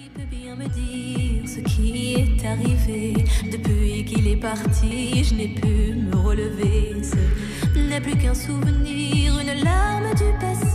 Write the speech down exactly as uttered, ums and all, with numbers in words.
peut bien me dire ce qui est arrivé. Depuis qu'il est parti, je n'ai pu me relever. Ce n'est plus qu'un souvenir, une larme du passé.